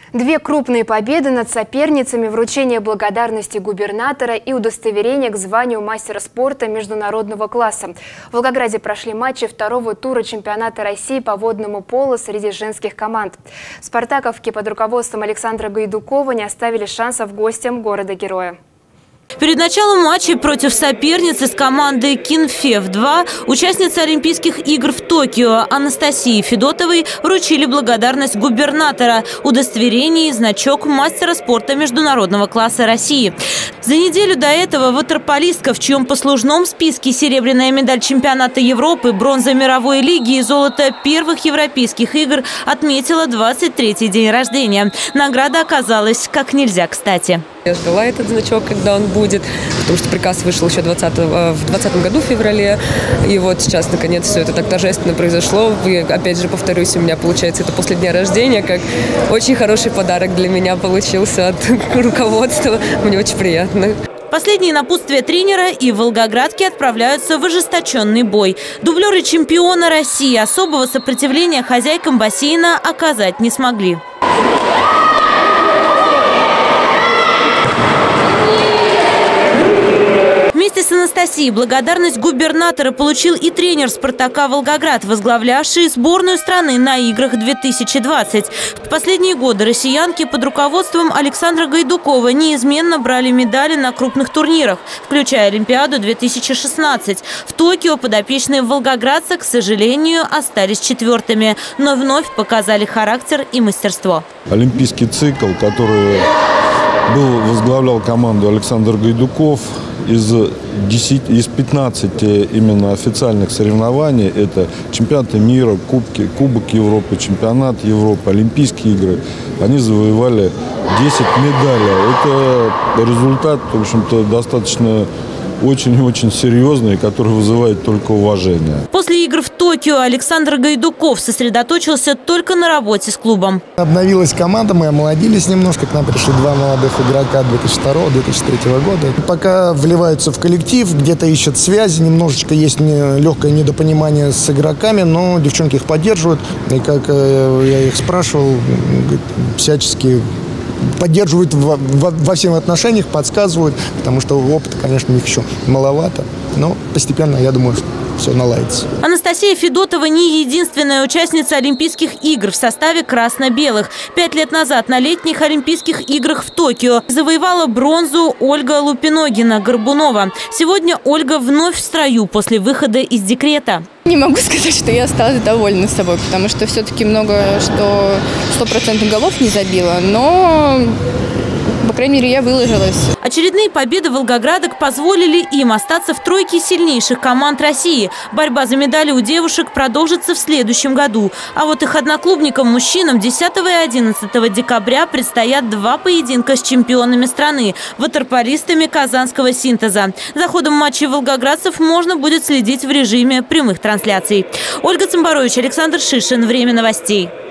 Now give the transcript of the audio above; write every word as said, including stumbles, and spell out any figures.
Две крупные победы над соперницами, вручение благодарности губернатора и удостоверение к званию мастера спорта международного класса. В Волгограде прошли матчи второго тура чемпионата России по водному поло среди женских команд. Спартаковки под руководством Александра Гайдукова не оставили шансов гостям города-героя. Перед началом матча против соперницы с командой Кинфев-два участницы Олимпийских игр в Токио Анастасии Федотовой вручили благодарность губернатора, удостоверение и значок мастера спорта международного класса России. За неделю до этого ватерполистка, в чьем послужном списке серебряная медаль чемпионата Европы, бронза мировой лиги и золото первых европейских игр, отметила двадцать третий день рождения. Награда оказалась как нельзя кстати. Я ждала этот значок, когда он будет, потому что приказ вышел еще двадцатого, в двадцатом году, в феврале. И вот сейчас, наконец, все это так торжественно произошло. И, опять же, повторюсь, у меня, получается, это после дня рождения, как очень хороший подарок для меня получился от руководства. Мне очень приятно. Последние напутствия тренера и волгоградки отправляются в ожесточенный бой. Дублеры чемпиона России особого сопротивления хозяйкам бассейна оказать не смогли. Вместе с Анастасией благодарность губернатора получил и тренер «Спартака» Волгоград, возглавлявший сборную страны на играх две тысячи двадцать. В последние годы россиянки под руководством Александра Гайдукова неизменно брали медали на крупных турнирах, включая Олимпиаду две тысячи шестнадцать. В Токио подопечные волгоградца, к сожалению, остались четвертыми, но вновь показали характер и мастерство. Олимпийский цикл, который был, возглавлял команду Александр Гайдуков, из десяти, из пятнадцати именно официальных соревнований, это чемпионаты мира, кубки, Кубок Европы, чемпионат Европы, Олимпийские игры, они завоевали десять медалей. Это результат, в общем-то, достаточно очень-очень серьезный, который вызывает только уважение. После игр в Токио Александр Гайдуков сосредоточился только на работе с клубом. Обновилась команда, мы омолодились немножко, к нам пришли два молодых игрока две тысячи второго — две тысячи третьего года. Пока вливаются в коллектив, где-то ищут связи, немножечко есть легкое недопонимание с игроками, но девчонки их поддерживают. И как я их спрашивал, всячески поддерживают во, во, во всех отношениях, подсказывают, потому что опыта, конечно, у них еще маловато, но постепенно, я думаю, что все наладится. Анастасия Федотова не единственная участница Олимпийских игр в составе красно-белых. Пять лет назад на летних Олимпийских играх в Токио завоевала бронзу Ольга Лупиногина-Горбунова. Сегодня Ольга вновь в строю после выхода из декрета. Не могу сказать, что я осталась довольна собой, потому что все-таки много, что сто процентов голов не забила, но, по крайней мере, я выложилась. Очередные победы волгоградок позволили им остаться в тройке сильнейших команд России. Борьба за медали у девушек продолжится в следующем году. А вот их одноклубникам-мужчинам десятого и одиннадцатого декабря предстоят два поединка с чемпионами страны – ватерполистами казанского «Синтеза». За ходом матчей волгоградцев можно будет следить в режиме прямых трансляций. Ольга Цымбарович, Александр Шишин. Время новостей.